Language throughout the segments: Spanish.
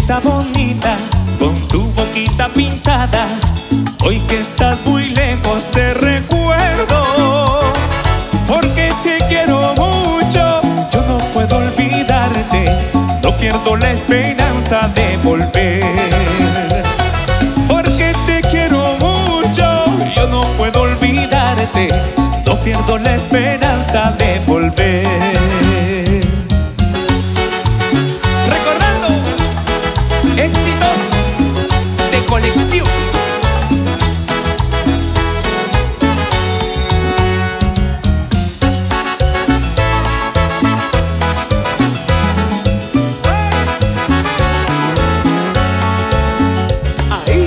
Muchachita bonita, con tu boquita pintada, hoy que estás muy lejos te recuerdo, porque te quiero mucho, yo no puedo olvidarte, no pierdo la esperanza de volver. Porque te quiero mucho, yo no puedo olvidarte, no pierdo la esperanza de volver. Éxitos de colección. Ahí.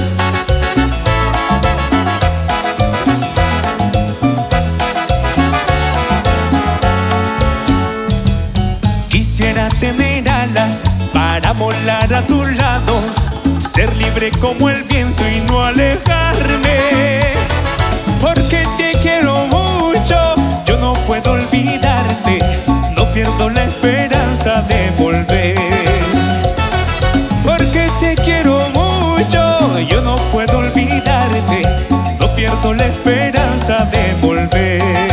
Quisiera tener alas para volar a tu lado, ser libre como el viento y no alejarme. Porque te quiero mucho, yo no puedo olvidarte, no pierdo la esperanza de volver. Porque te quiero mucho, yo no puedo olvidarte, no pierdo la esperanza de volver.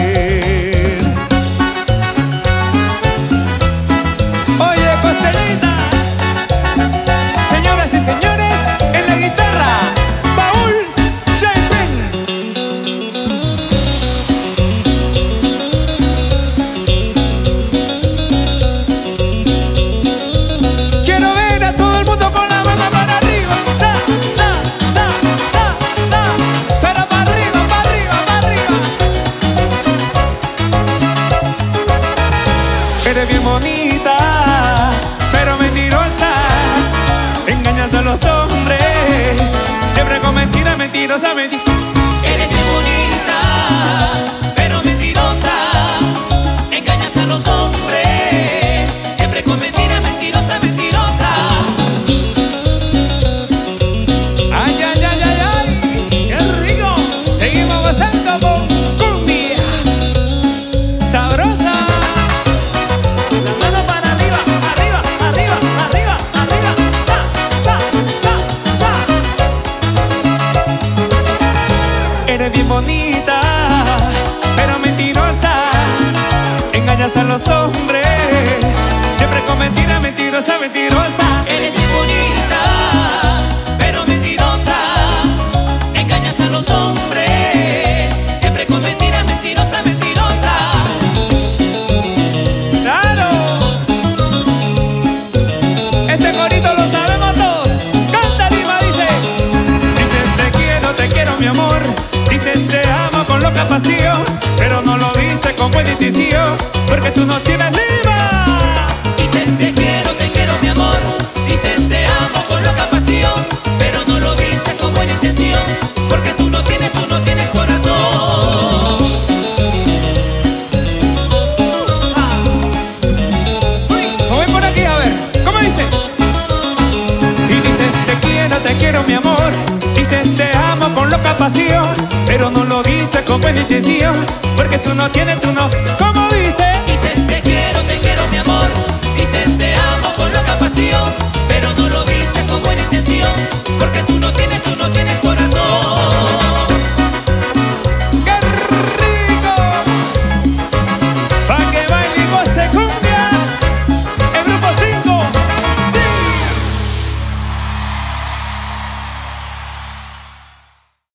Eres bien bonita, pero mentirosa, engañas a los hombres, siempre con mentiras, mentirosa, mentirosa. Eres bien bonita, pero mentirosa, engañas a los hombres, siempre con mentiras, mentirosa, mentirosa. Ay, ay, ay, ay, ay, qué rico. Seguimos gozando con cumbia sabrosa. Eres bien bonita, pero mentirosa, engañas a los hombres, siempre con mentiras, mentirosa, mentirosa. Eres bien bonita, pero mentirosa, engañas a los hombres, siempre con mentiras, mentirosa, mentirosa. ¡Claro! Este corito lo sabemos todos. Canta, Lima, dice. Dices te quiero mi amor. Dices te amo con loca pasión, pero no lo dices con buena intención, porque tú no tienes Lima. Dices te quiero mi amor. Dices te amo con loca pasión, pero no lo dices con buena intención, porque tú no tienes corazón. ¿Cómo ven por aquí? A ver, ¿cómo dice? Y dices te quiero mi amor. Dices te amo con loca pasión, pero no lo dices con buena intención, porque tú no, ¿cómo dice?